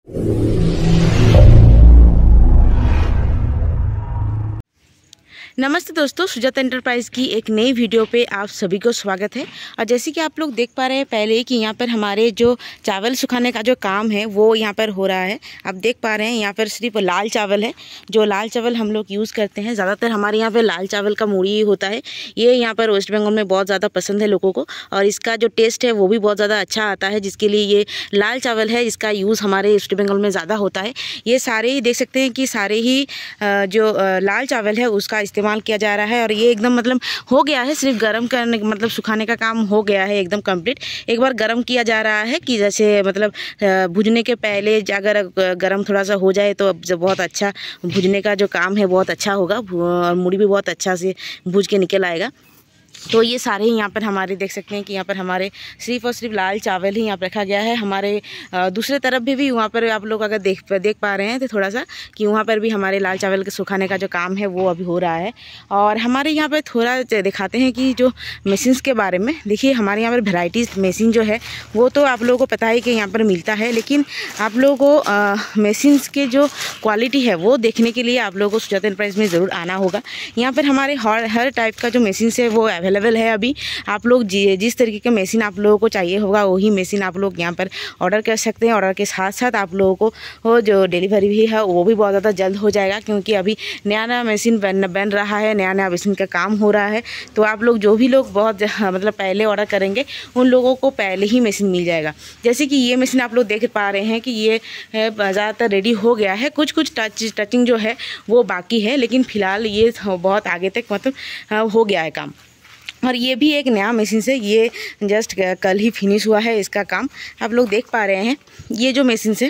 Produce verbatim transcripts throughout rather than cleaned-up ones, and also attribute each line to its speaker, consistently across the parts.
Speaker 1: नमस्ते दोस्तों, सुजाता एंटरप्राइज़ की एक नई वीडियो पे आप सभी को स्वागत है। और जैसे कि आप लोग देख पा रहे हैं पहले कि यहाँ पर हमारे जो चावल सुखाने का जो काम है वो यहाँ पर हो रहा है। आप देख पा रहे हैं यहाँ पर सिर्फ लाल चावल है, जो लाल चावल हम लोग यूज़ करते हैं। ज़्यादातर हमारे यहाँ पर लाल चावल का मूढ़ी ही होता है। ये यहाँ पर वेस्ट बंगाल में बहुत ज़्यादा पसंद है लोगों को, और इसका जो टेस्ट है वो भी बहुत ज़्यादा अच्छा आता है, जिसके लिए ये लाल चावल है इसका यूज़ हमारे वेस्ट बंगाल में ज़्यादा होता है। ये सारे ही देख सकते हैं कि सारे ही जो लाल चावल है उसका इस्तेमाल किया जा रहा है। और ये एकदम मतलब हो गया है, सिर्फ गर्म करने मतलब सुखाने का काम हो गया है एकदम कंप्लीट। एक बार गर्म किया जा रहा है कि जैसे मतलब भुजने के पहले अगर गर्म थोड़ा सा हो जाए तो अब बहुत अच्छा भुजने का जो काम है बहुत अच्छा होगा, और मूढ़ी भी बहुत अच्छा से भूज के निकल आएगा। तो ये सारे ही यहाँ पर हमारे देख सकते हैं कि यहाँ पर हमारे सिर्फ और सिर्फ लाल चावल ही यहाँ पर रखा गया है। हमारे दूसरे तरफ भी भी वहाँ पर आप लोग अगर देख देख पा रहे हैं तो थोड़ा सा कि वहाँ पर भी हमारे लाल चावल के सुखाने का जो काम है वो अभी हो रहा है। और हमारे यहाँ पर थोड़ा दिखाते हैं कि जो मशीन्स के बारे में। देखिए हमारे यहाँ पर वेराइटीज़ मशीन जो है वो तो आप लोगों को पता है कि यहाँ पर मिलता है, लेकिन आप लोगों को मशीन्स के जो क्वालिटी है वो देखने के लिए आप लोगों को सुजाता एंटरप्राइज़ में ज़रूर आना होगा। यहाँ पर हमारे हर हर टाइप का जो मशीन्स है वो अवेलेबल है। अभी आप लोग जिस तरीके का मशीन आप लोगों को चाहिए होगा वही मशीन आप लोग यहाँ पर ऑर्डर कर सकते हैं। ऑर्डर के साथ साथ आप लोगों को जो डिलीवरी भी है वो भी बहुत ज़्यादा जल्द हो जाएगा, क्योंकि अभी नया नया मशीन बन बन रहा है, नया नया मशीन का काम हो रहा है। तो आप लोग जो भी लोग बहुत मतलब पहले ऑर्डर करेंगे उन लोगों को पहले ही मशीन मिल जाएगा। जैसे कि ये मशीन आप लोग देख पा रहे हैं कि ये ज़्यादातर रेडी हो गया है, कुछ कुछ टच टचिंग जो है वो बाकी है, लेकिन फ़िलहाल ये बहुत आगे तक मतलब हो गया है काम। और ये भी एक नया मशीन से, ये जस्ट कल ही फिनिश हुआ है इसका काम। आप लोग देख पा रहे हैं ये जो मशीन से,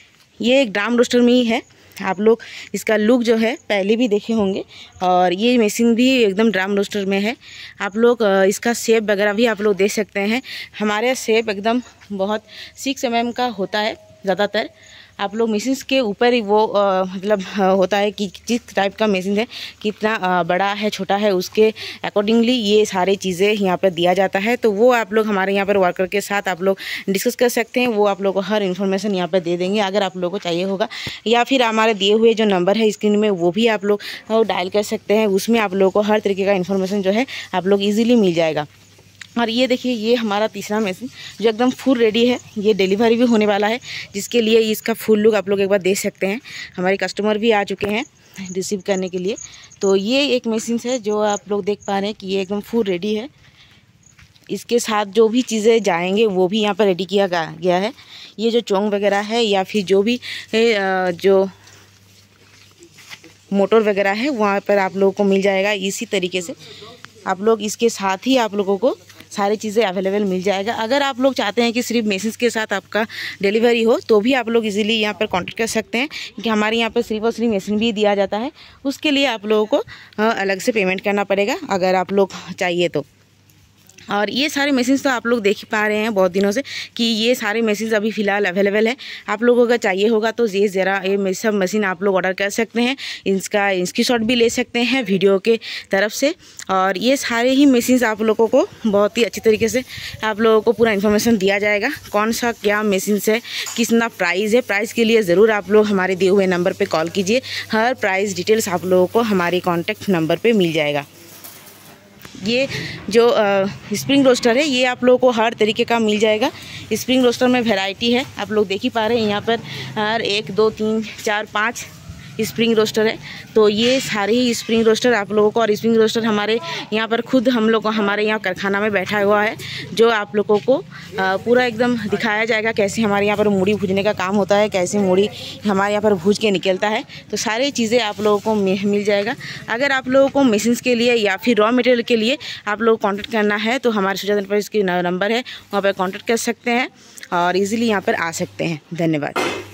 Speaker 1: ये एक ड्राम रोस्टर में ही है। आप लोग इसका लुक जो है पहले भी देखे होंगे, और ये मशीन भी एकदम ड्राम रोस्टर में है। आप लोग इसका शेप वगैरह भी आप लोग देख सकते हैं। हमारे शेप एकदम बहुत सिक्स एम एम का होता है ज़्यादातर। आप लोग मशीन्स के ऊपर ही वो आ, मतलब आ, होता है कि जिस टाइप का मशीन है, कितना आ, बड़ा है छोटा है, उसके अकॉर्डिंगली ये सारी चीज़ें यहाँ पर दिया जाता है। तो वो आप लोग हमारे यहाँ पर वर्कर के साथ आप लोग डिस्कस कर सकते हैं। वो आप लोग को हर इन्फॉर्मेशन यहाँ पर दे देंगे अगर आप लोगों को चाहिए होगा, या फिर हमारे दिए हुए जो नंबर है स्क्रीन में वो भी आप लोग डायल कर सकते हैं। उसमें आप लोगों को हर तरीके का इन्फॉर्मेशन जो है आप लोग ईजिली मिल जाएगा। और ये देखिए ये हमारा तीसरा मशीन जो एकदम फुल रेडी है, ये डिलीवरी भी होने वाला है, जिसके लिए इसका फुल लुक आप लोग एक बार देख सकते हैं। हमारे कस्टमर भी आ चुके हैं रिसीव करने के लिए। तो ये एक मशीन है जो आप लोग देख पा रहे हैं कि ये एकदम फुल रेडी है। इसके साथ जो भी चीज़ें जाएंगे वो भी यहाँ पर रेडी किया गया है। ये जो चोंग वगैरह है या फिर जो भी जो मोटर वगैरह है वहाँ पर आप लोगों को मिल जाएगा। इसी तरीके से आप लोग इसके साथ ही आप लोगों को सारी चीज़ें अवेलेबल मिल जाएगा। अगर आप लोग चाहते हैं कि सिर्फ मशीन्स के साथ आपका डिलीवरी हो तो भी आप लोग इजीली यहाँ पर कांटेक्ट कर सकते हैं, क्योंकि हमारे यहाँ पर सिर्फ और सिर्फ मशीन भी दिया जाता है। उसके लिए आप लोगों को अलग से पेमेंट करना पड़ेगा अगर आप लोग चाहिए तो। और ये सारे मशीन्स तो आप लोग देख ही पा रहे हैं बहुत दिनों से कि ये सारे मशीन्स अभी फ़िलहाल अवेलेबल है। आप लोगों को अगर चाहिए होगा तो ये ज़रा ये सब मशीन आप लोग ऑर्डर कर सकते हैं। इसका स्क्रीनशॉट भी ले सकते हैं वीडियो के तरफ से। और ये सारे ही मशीन्स आप लोगों को बहुत ही अच्छी तरीके से आप लोगों को पूरा इन्फॉर्मेशन दिया जाएगा, कौन सा क्या मशीन्स है, कितना प्राइस है। प्राइस के लिए ज़रूर आप लोग हमारे दिए हुए नंबर पर कॉल कीजिए। हर प्राइस डिटेल्स आप लोगों को हमारे कॉन्टैक्ट नंबर पर मिल जाएगा। ये जो स्प्रिंग रोस्टर है ये आप लोगों को हर तरीके का मिल जाएगा। स्प्रिंग रोस्टर में वैरायटी है, आप लोग देख ही पा रहे हैं यहाँ पर हर एक दो तीन चार पाँच स्प्रिंग रोस्टर है। तो ये सारे ही स्प्रिंग रोस्टर आप लोगों को, और स्प्रिंग रोस्टर हमारे यहाँ पर खुद हम लोग हमारे यहाँ कारखाना में बैठा हुआ है, जो आप लोगों को पूरा एकदम दिखाया जाएगा कैसे हमारे यहाँ पर मूढ़ी भूजने का काम होता है, कैसे मूढ़ी हमारे यहाँ पर भूज के निकलता है। तो सारी चीज़ें आप लोगों को मिल जाएगा। अगर आप लोगों को मशीन्स के लिए या फिर रॉ मटेरियल के लिए आप लोग कॉन्टैक्ट करना है तो हमारे सुजाता एंटरप्राइज़ की नंबर है, वहाँ पर कॉन्टैक्ट कर सकते हैं और ईज़िली यहाँ पर आ सकते हैं। धन्यवाद।